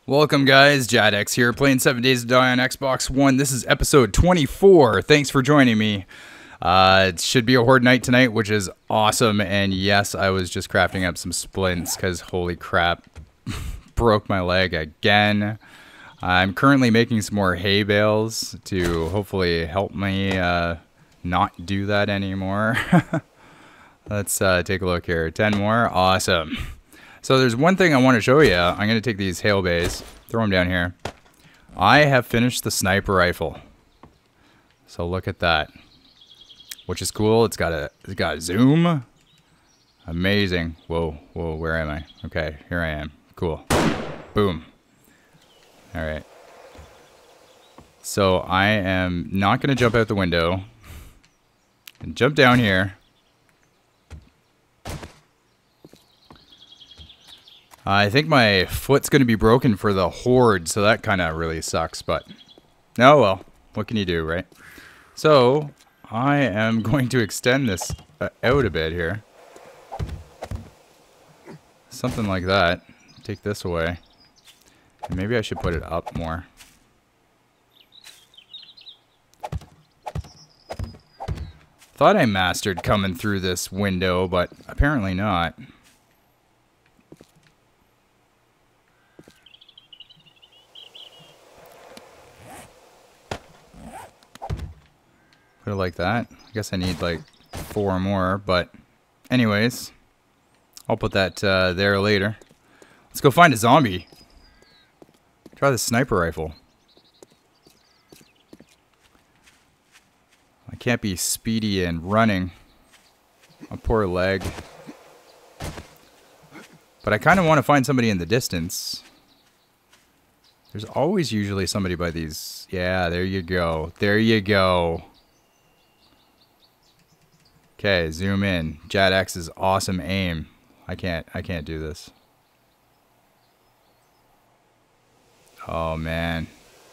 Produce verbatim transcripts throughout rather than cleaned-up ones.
Welcome guys, J A D X here, playing seven Days to Die on Xbox One. This is episode twenty-four. Thanks for joining me. Uh, it should be a Horde night tonight, which is awesome. And yes, I was just crafting up some splints because holy crap, broke my leg again. I'm currently making some more hay bales to hopefully help me uh, not do that anymore. Let's uh, take a look here. ten more. Awesome. So there's one thing I want to show you. I'm going to take these hail bays, throw them down here. I have finished the sniper rifle. So look at that. Which is cool. It's got a, it's got a zoom. Amazing. Whoa, whoa, where am I? Okay, here I am. Cool. Boom. All right. So I am not going to jump out the window. And jump down here. I think my foot's going to be broken for the Horde, so that kind of really sucks, but oh well, what can you do, right? So, I am going to extend this uh, out a bit here. Something like that. Take this away. And maybe I should put it up more. Thought I mastered coming through this window, but apparently not. Put it like that. I guess I need like four more, but anyways, I'll put that uh, there later. Let's go find a zombie. Try the sniper rifle. I can't be speedy and running. My poor leg. But I kind of want to find somebody in the distance. There's always usually somebody by these. Yeah, there you go. There you go. Okay, zoom in. J A D X's awesome aim. I can't, I can't do this. Oh man.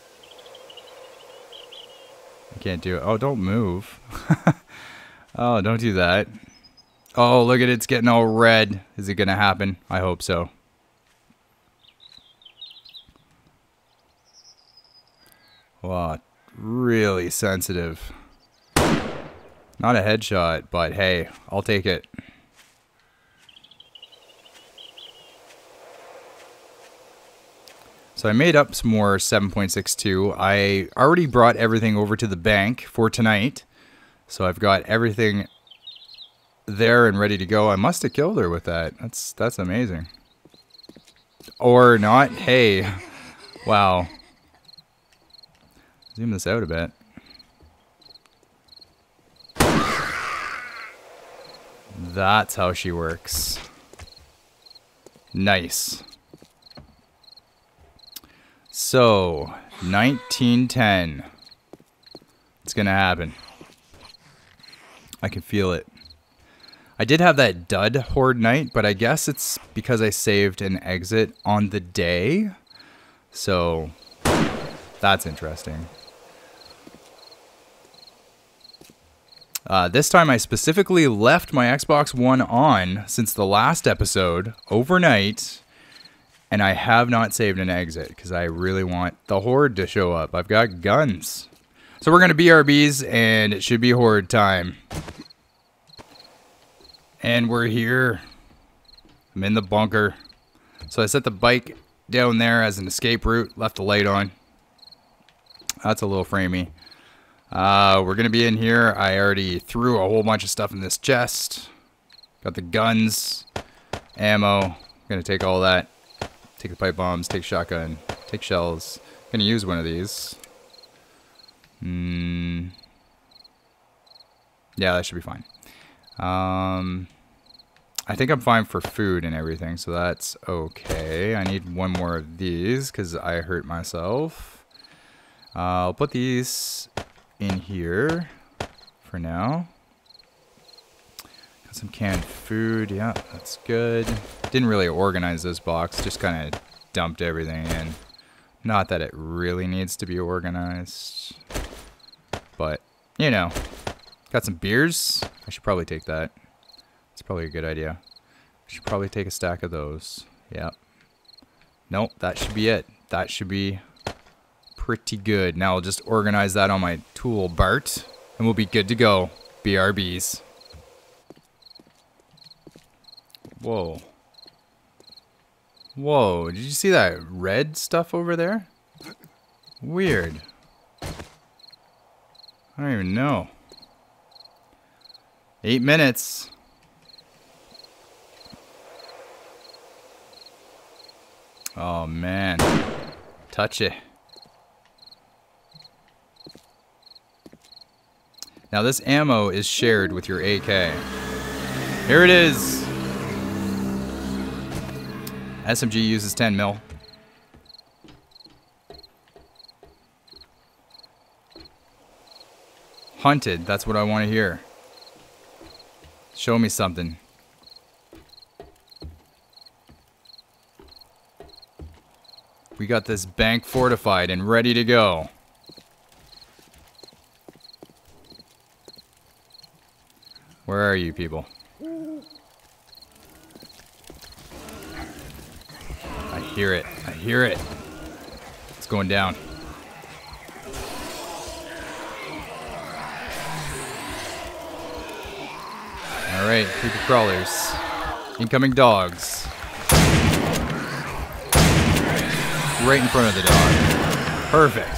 I can't do it. Oh, don't move. Oh, don't do that. Oh, look at it. It's getting all red. Is it going to happen? I hope so. Wow, really sensitive. Not a headshot, but hey, I'll take it. So I made up some more seven point six two. I already brought everything over to the bank for tonight. So I've got everything there and ready to go. I must have killed her with that. That's that's amazing. Or not. Hey. Wow. Zoom this out a bit. That's how she works. Nice. So, nineteen ten. It's gonna happen. I can feel it. I did have that dud Horde night, but I guess it's because I saved an exit on the day. So, that's interesting. Uh, this time I specifically left my Xbox One on since the last episode overnight, and I have not saved an exit because I really want the Horde to show up. I've got guns. So we're going to B R Bs, and it should be Horde time. And we're here. I'm in the bunker. So I set the bike down there as an escape route, left the light on. That's a little framey. Uh, we're gonna be in here. I already threw a whole bunch of stuff in this chest. Got the guns, ammo. Gonna take all that. Take the pipe bombs, take shotgun, take shells. Gonna use one of these. Hmm. Yeah, that should be fine. Um, I think I'm fine for food and everything, so that's okay. I need one more of these because I hurt myself. Uh, I'll put these in here for now. Got some canned food. Yeah, that's good. Didn't really organize this box, just kind of dumped everything in. Not that it really needs to be organized, but you know. Got some beers. I should probably take that. It's probably a good idea. I should probably take a stack of those. Yep. Nope, that should be it. that should be pretty good. Now I'll just organize that on my tool Bart, and we'll be good to go. B R Bs. Whoa. Whoa, did you see that red stuff over there? Weird. I don't even know. Eight minutes. Oh man. Touch it. Now this ammo is shared with your A K. Here it is. S M G uses ten mil. Hunted, that's what I want to hear. Show me something. We got this bank fortified and ready to go. Where are you people? I hear it. I hear it. It's going down. Alright, creepy crawlers. Incoming dogs. Right in front of the dog. Perfect.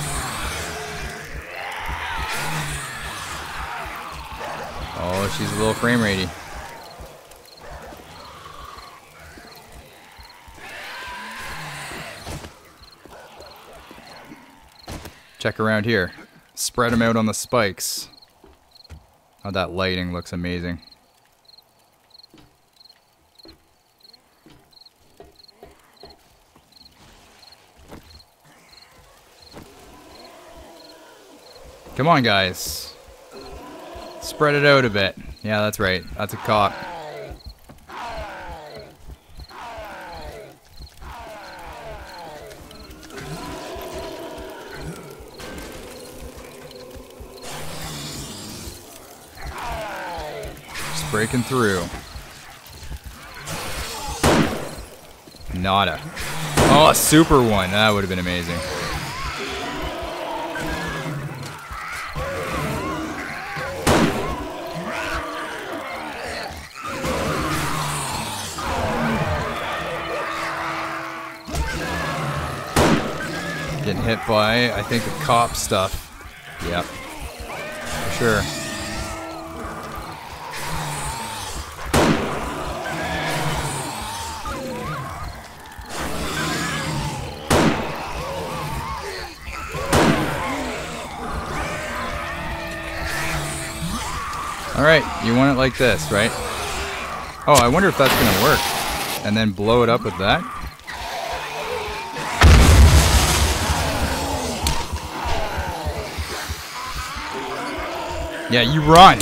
Oh, she's a little frame ratey. Check around here. Spread them out on the spikes. Oh, that lighting looks amazing. Come on, guys. Spread it out a bit. Yeah, that's right. That's a cop. Just breaking through. Nada. Oh, a super one. That would have been amazing. Getting hit by, I think, the cop stuff. Yep. For sure. Alright, you want it like this, right? Oh, I wonder if that's gonna work. And then blow it up with that? Yeah, you run.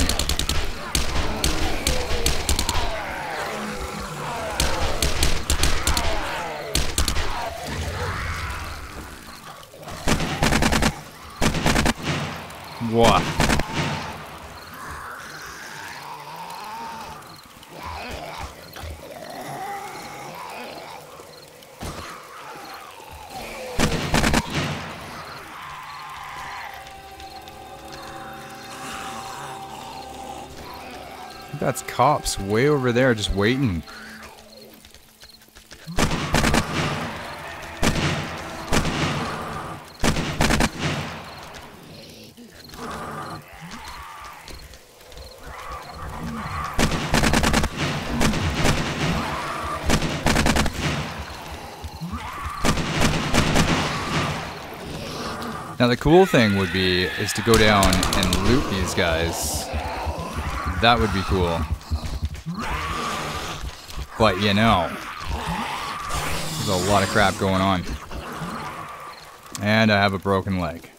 What? That's cops way over there just waiting. Now the cool thing would be is to go down and loot these guys. That would be cool. But you know, there's a lot of crap going on. And I have a broken leg.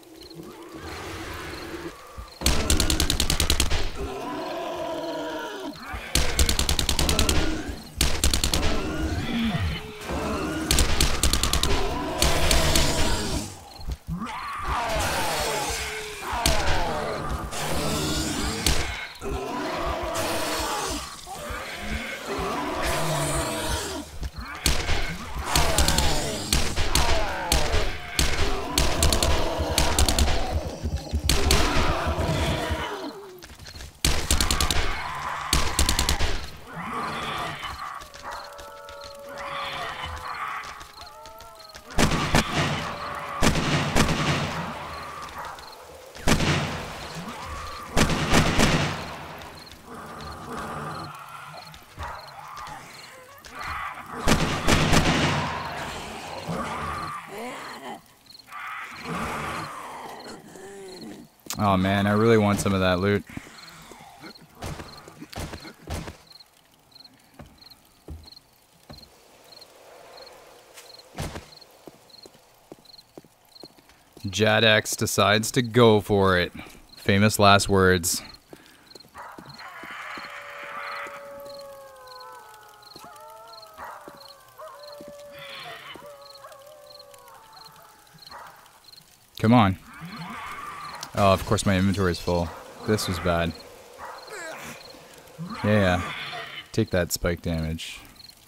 Oh man, I really want some of that loot. J A D X decides to go for it. Famous last words. Come on. Oh, of course my inventory is full. This was bad. Yeah, yeah. Take that spike damage.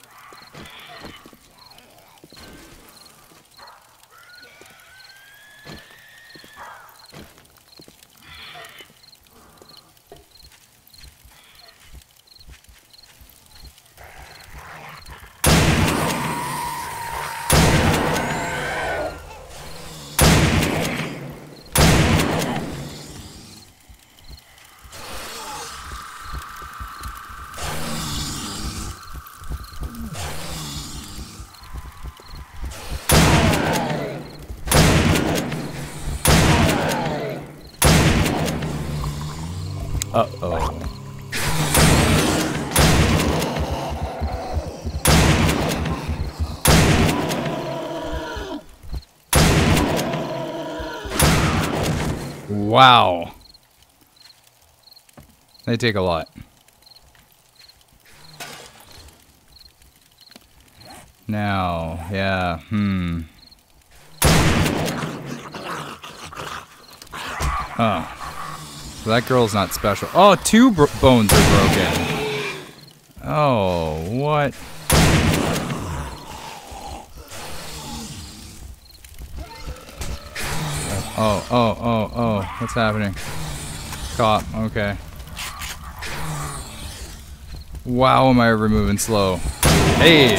Uh-oh. Wow. They take a lot. Now, yeah, hmm. Oh. So that girl's not special. Oh, two bro bones are broken. Oh, what? Oh, oh, oh, oh. What's happening? Cop, okay. Wow, am I ever moving slow. Hey!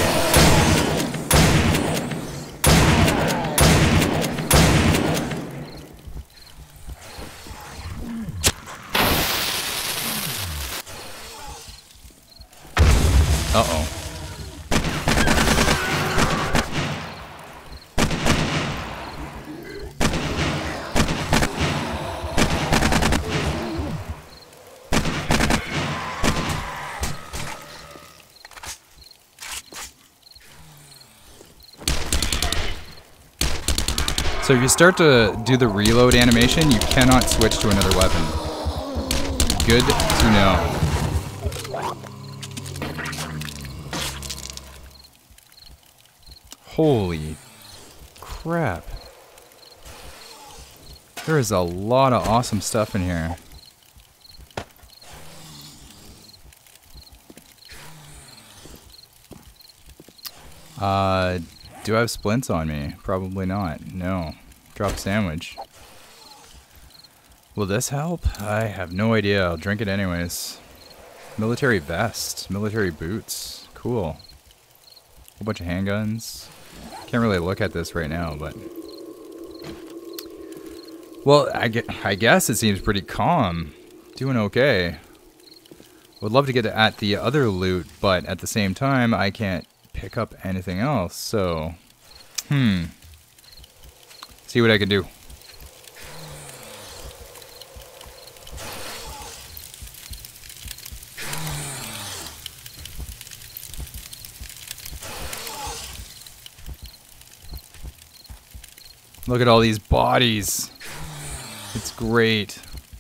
Uh-oh. So if you start to do the reload animation, you cannot switch to another weapon. Good to know. Holy crap. There is a lot of awesome stuff in here. Uh, do I have splints on me? Probably not. No. Drop sandwich. Will this help? I have no idea. I'll drink it anyways. Military vest. Military boots. Cool. Whole bunch of handguns. Can't really look at this right now, but... Well, I, get, I guess it seems pretty calm. Doing okay. Would love to get at the other loot, but at the same time, I can't pick up anything else, so... Hmm. See what I can do. Look at all these bodies. It's great.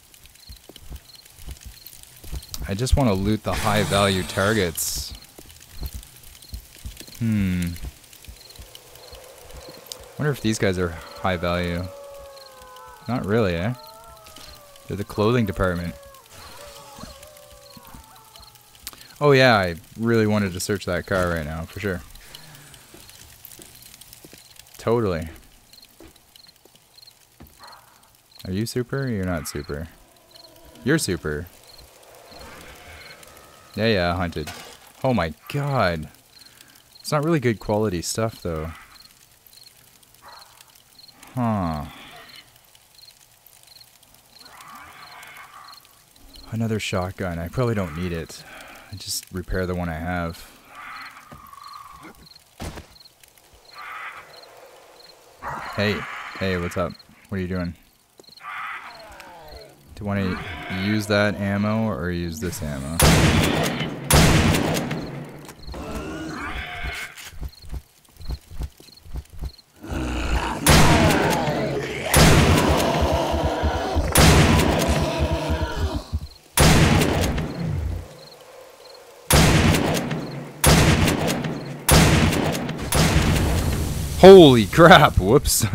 I just want to loot the high value targets. Hmm. Wonder if these guys are high value. Not really, eh? They're the clothing department. Oh yeah, I really wanted to search that car right now, for sure. Totally. Are you super? You're not super. You're super. Yeah, yeah, hunted. Oh my god. It's not really good quality stuff, though. Huh. Another shotgun. I probably don't need it. I just repair the one I have. Hey. Hey, what's up? What are you doing? Do you want to use that ammo or use this ammo? Holy crap! Whoops.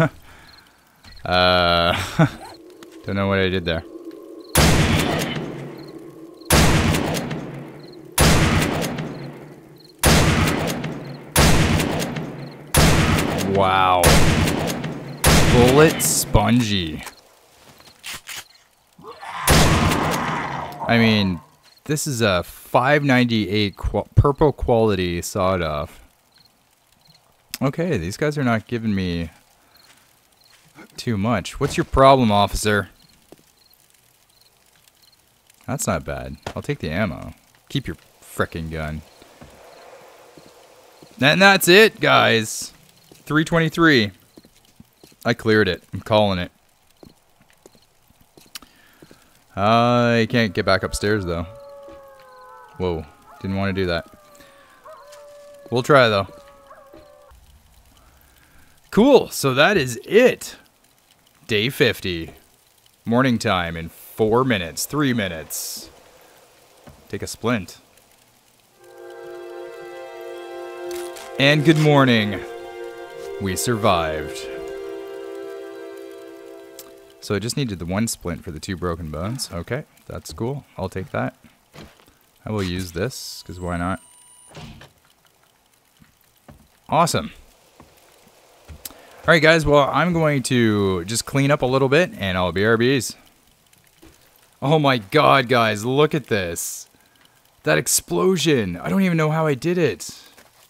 uh, don't know what I did there. Wow. Bullet spongy. I mean, this is a five ninety-eight qu purple quality sawed off. Okay, these guys are not giving me too much. What's your problem, officer? That's not bad. I'll take the ammo. Keep your frickin' gun. And that's it, guys. three twenty-three. I cleared it. I'm calling it. I can't get back upstairs, though. Whoa. Didn't want to do that. We'll try, though. Cool. So that is it. Day fifty. Morning time in four minutes. Three minutes. Take a splint. And good morning. We survived. So I just needed the one splint for the two broken bones. Okay, that's cool. I'll take that. I will use this, because why not? Awesome. Alright guys, well I'm going to just clean up a little bit and I'll B R Bs. Oh my god guys, look at this. That explosion. I don't even know how I did it.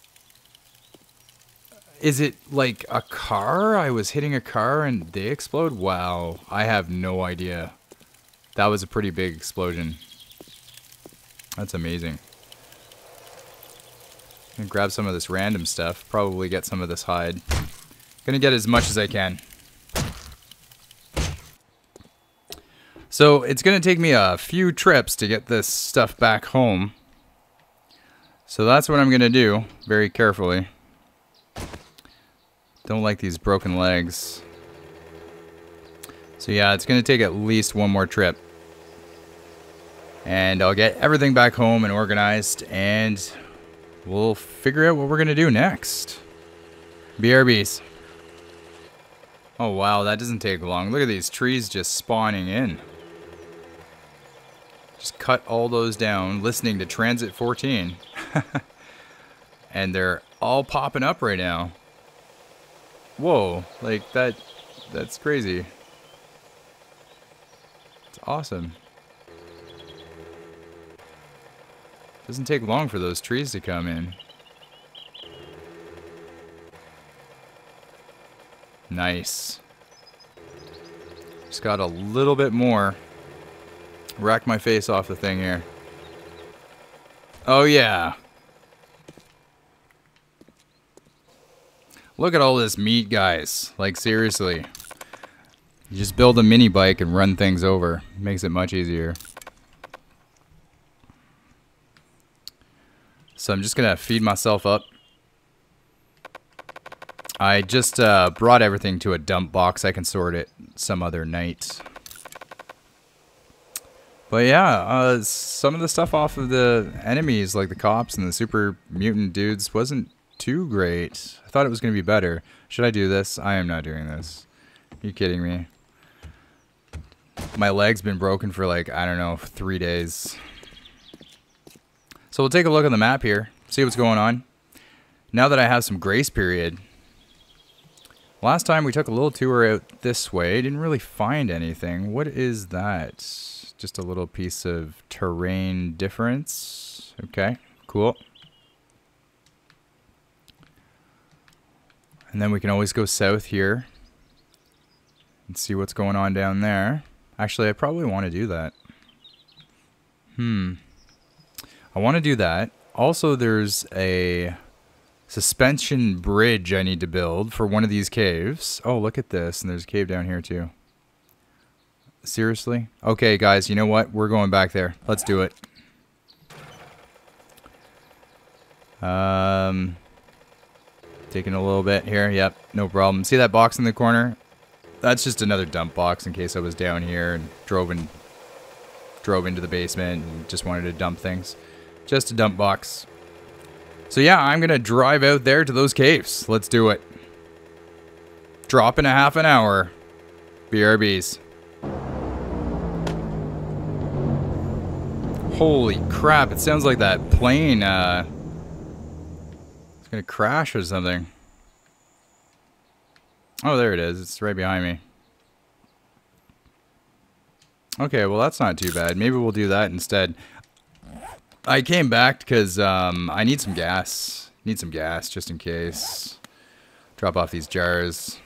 Is it like a car? I was hitting a car and they explode? Wow, I have no idea. That was a pretty big explosion. That's amazing. I'm gonna grab some of this random stuff. Probably get some of this hide. Gonna get as much as I can. So it's gonna take me a few trips to get this stuff back home. So that's what I'm gonna do, very carefully. Don't like these broken legs. So yeah, it's gonna take at least one more trip. And I'll get everything back home and organized, and we'll figure out what we're gonna do next. B R Bs. Oh wow, that doesn't take long. Look at these trees just spawning in. Just cut all those down, listening to Transit fourteen. And they're all popping up right now. Whoa, like that, that's crazy. It's awesome. Doesn't take long for those trees to come in. Nice. Just got a little bit more. Rack my face off the thing here. Oh yeah. Look at all this meat, guys. Like, seriously. You just build a mini bike and run things over. Makes it much easier. So I'm just gonna feed myself up. I just uh, brought everything to a dump box. I can sort it some other night. But yeah, uh, some of the stuff off of the enemies, like the cops and the super mutant dudes, wasn't too great. I thought it was going to be better. Should I do this? I am not doing this. Are you kidding me? My leg's been broken for like, I don't know, three days. So we'll take a look at the map here, see what's going on. Now that I have some grace period. Last time we took a little tour out this way. Didn't really find anything. What is that? Just a little piece of terrain difference. Okay, cool. And then we can always go south here and see what's going on down there. Actually, I probably want to do that. Hmm. I want to do that. Also, there's a suspension bridge I need to build for one of these caves. Oh, look at this. And there's a cave down here too. Seriously? Okay, guys, you know what? We're going back there. Let's do it. Um, taking a little bit here. Yep, no problem. See that box in the corner? That's just another dump box in case I was down here and drove in, drove into the basement and just wanted to dump things. Just a dump box. So yeah, I'm gonna drive out there to those caves. Let's do it. Drop in a half an hour. B R Bs. Holy crap, it sounds like that plane, uh... it's gonna crash or something. Oh, there it is. It's right behind me. Okay, well that's not too bad. Maybe we'll do that instead. I came back because um, I need some gas. Need some gas just in case. Drop off these jars.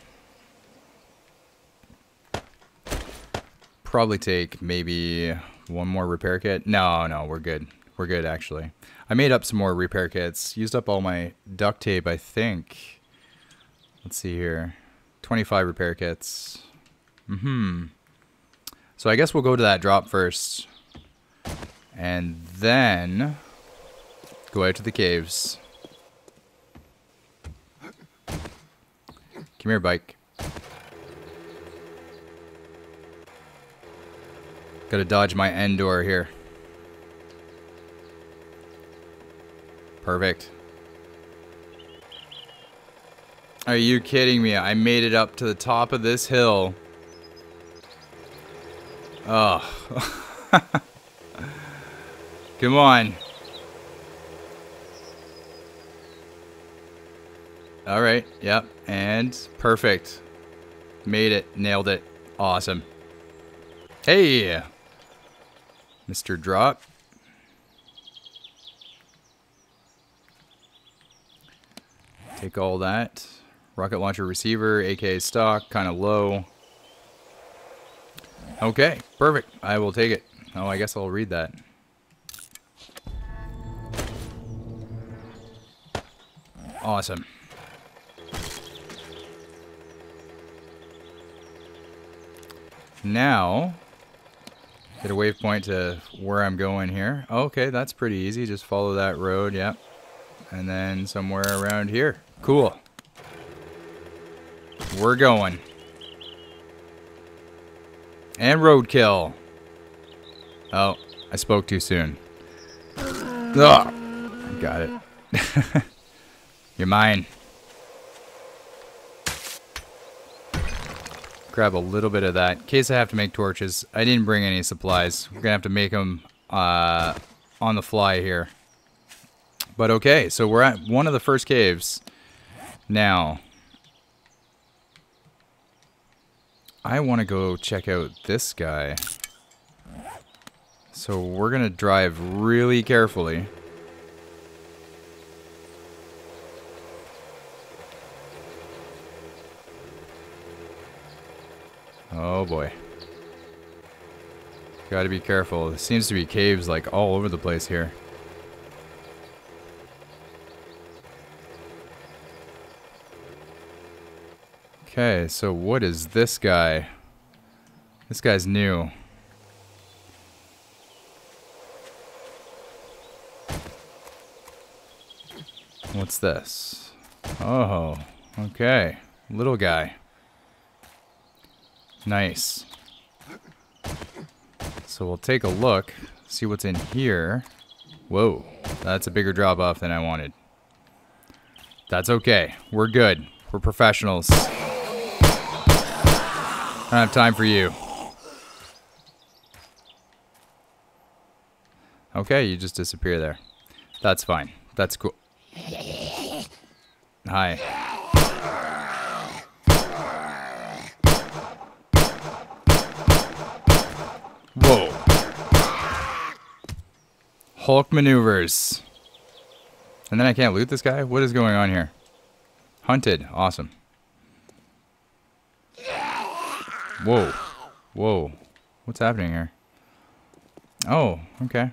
Probably take maybe one more repair kit. No, no, we're good. We're good, actually. I made up some more repair kits. Used up all my duct tape, I think. Let's see here. twenty-five repair kits. Mm-hmm. So I guess we'll go to that drop first. And then go out to the caves. Come here, bike. Gotta dodge my end door here. Perfect. Are you kidding me? I made it up to the top of this hill. Oh. Come on. Alright, yep. And perfect. Made it. Nailed it. Awesome. Hey! Mister Drop. Take all that. Rocket launcher receiver, A K stock, kind of low. Okay, perfect. I will take it. Oh, I guess I'll read that. Awesome. Now, get a waypoint to where I'm going here. Okay, that's pretty easy. Just follow that road, yep. And then somewhere around here. Cool. We're going. And roadkill. Oh, I spoke too soon. Ugh. Got it. You're mine. Grab a little bit of that in case I have to make torches. I didn't bring any supplies. We're gonna have to make them uh, on the fly here. But okay, so we're at one of the first caves. Now, I want to go check out this guy. So we're gonna drive really carefully. Oh boy. Gotta be careful. There seems to be caves like all over the place here. Okay, so what is this guy? This guy's new. What's this? Oh, okay. Little guy. Nice. So we'll take a look, see what's in here. Whoa, that's a bigger drop off than I wanted. That's okay. We're good. We're professionals. I don't have time for you. Okay, you just disappear there. That's fine. That's cool. Hi. Whoa. Hulk maneuvers. And then I can't loot this guy? What is going on here? Hunted. Awesome. Whoa. Whoa. What's happening here? Oh, okay.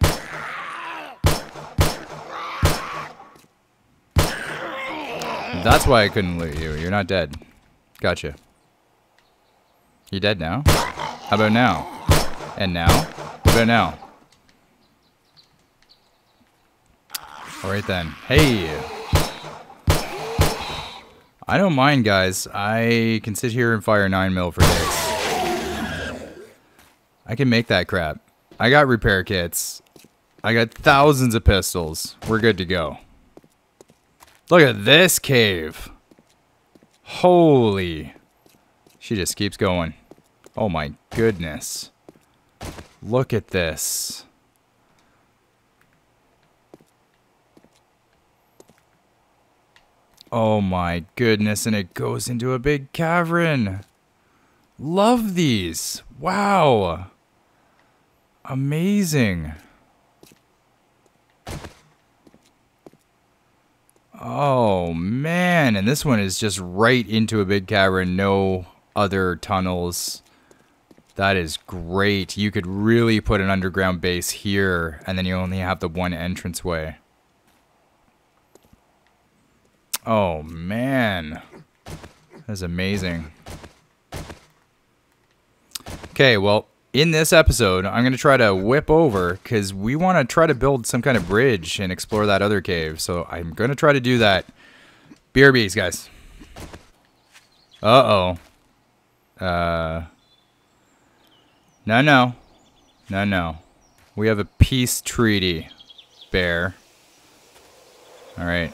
That's why I couldn't loot you. You're not dead. Gotcha. You dead now? How about now? And now? How about now? All right then. Hey! I don't mind, guys. I can sit here and fire nine mil for days. I can make that crap. I got repair kits. I got thousands of pistols. We're good to go. Look at this cave. Holy. She just keeps going. Oh my goodness. Look at this. Oh my goodness, and it goes into a big cavern. Love these. Wow. Amazing. Oh man, and this one is just right into a big cavern, no other tunnels. That is great. You could really put an underground base here, and then you only have the one entranceway. Oh man, that's amazing. Okay, well, in this episode, I'm going to try to whip over, because we want to try to build some kind of bridge and explore that other cave. So I'm going to try to do that. B R Bs, guys. Uh-oh. Uh... No, no. No, no. We have a peace treaty, bear. Alright.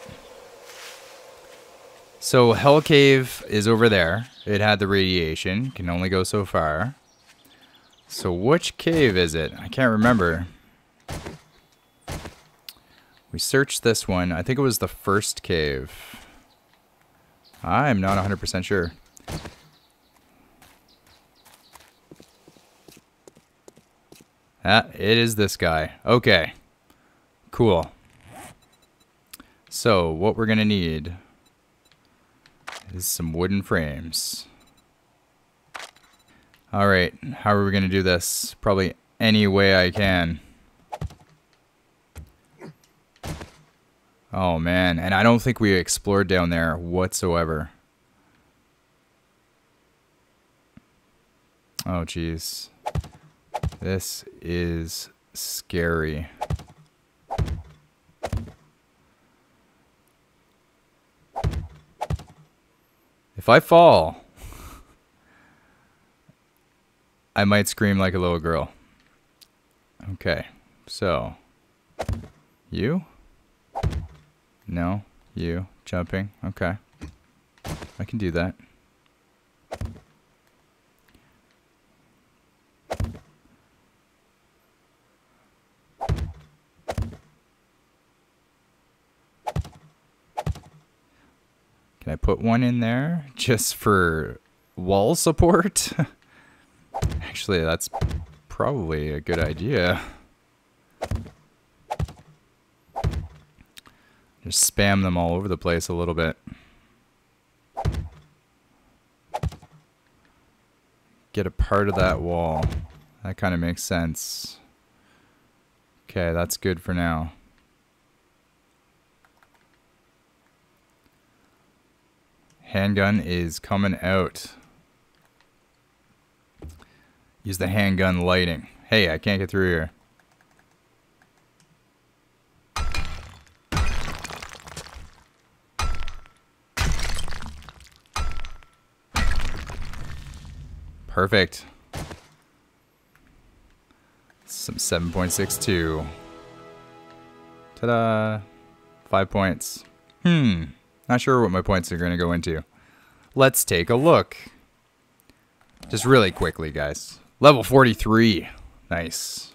So, Hell Cave is over there. It had the radiation. Can only go so far. So, which cave is it? I can't remember. We searched this one. I think it was the first cave. I'm not one hundred percent sure. Ah, it is this guy. Okay. Cool. So, what we're going to need is some wooden frames. Alright, how are we going to do this? Probably any way I can. Oh man, and I don't think we explored down there whatsoever. Oh jeez. This is scary. If I fall, I might scream like a little girl. Okay, so you? No, you jumping. Okay, I can do that. Can I put one in there just for wall support? Actually, that's probably a good idea. Just spam them all over the place a little bit. Get a part of that wall. That kind of makes sense. Okay, that's good for now. Handgun is coming out. Use the handgun lighting. Hey, I can't get through here. Perfect. Some seven point six two. Ta-da! Five points. Hmm. Not sure what my points are going to go into. Let's take a look. Just really quickly, guys. Level forty-three. Nice.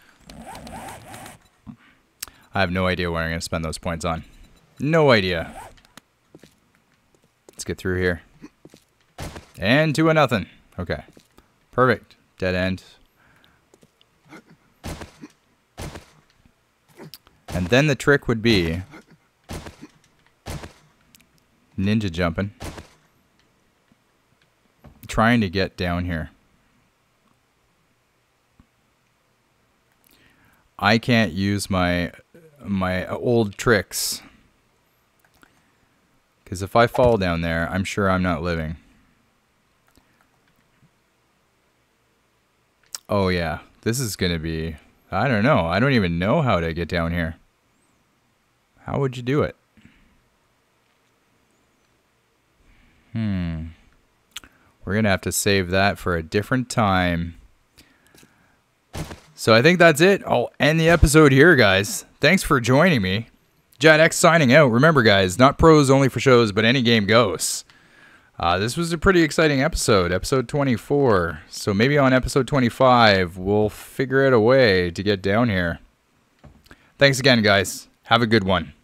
I have no idea what I'm going to spend those points on. No idea. Let's get through here. And to a nothing. Okay. Perfect. Dead end. And then the trick would be ninja jumping. Trying to get down here. I can't use my my old tricks. Because if I fall down there, I'm sure I'm not living. Oh, yeah. This is going to be... I don't know. I don't even know how to get down here. How would you do it? Hmm. We're going to have to save that for a different time. So I think that's it. I'll end the episode here, guys. Thanks for joining me. J A D X signing out. Remember, guys, not pros only for shows, but any game goes. Uh, this was a pretty exciting episode, episode twenty-four. So maybe on episode twenty-five, we'll figure out a way to get down here. Thanks again, guys. Have a good one.